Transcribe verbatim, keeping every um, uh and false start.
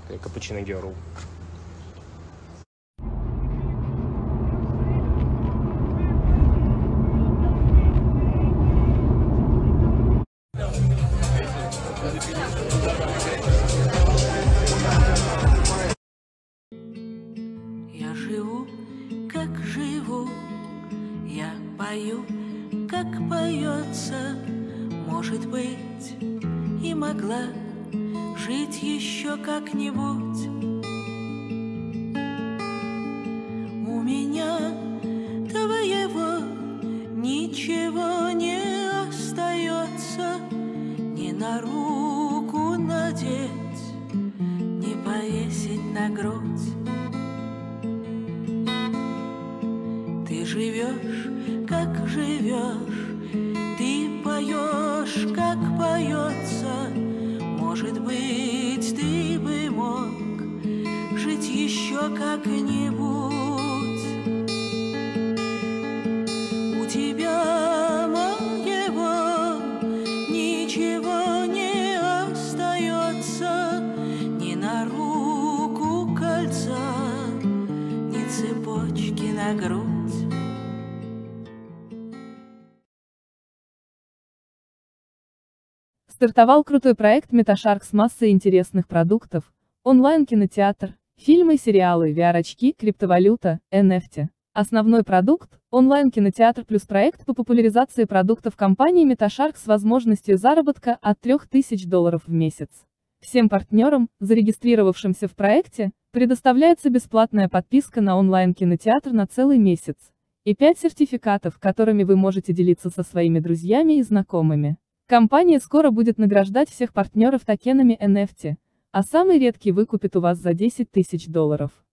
Cappuccino Girl. Я живу, как живу, я пою, как поется, может быть, и могла жить еще как-нибудь. У меня твоего ничего не остается, ни на руку надеть, ни повесить на грудь. Ты живешь, как живешь, ты поешь, как поется. Может быть, ты бы мог жить еще как-нибудь. У тебя моего ничего не остается, ни на руку кольца, ни цепочки на грудь. Стартовал крутой проект MetaShark с массой интересных продуктов: онлайн-кинотеатр, фильмы и сериалы, ви ар-очки, криптовалюта, эн эф ти. Основной продукт – онлайн-кинотеатр плюс проект по популяризации продуктов компании MetaShark с возможностью заработка от трёх тысяч долларов в месяц. Всем партнерам, зарегистрировавшимся в проекте, предоставляется бесплатная подписка на онлайн-кинотеатр на целый месяц и пять сертификатов, которыми вы можете делиться со своими друзьями и знакомыми. Компания скоро будет награждать всех партнеров токенами эн эф ти, а самый редкий выкупит у вас за десять тысяч долларов.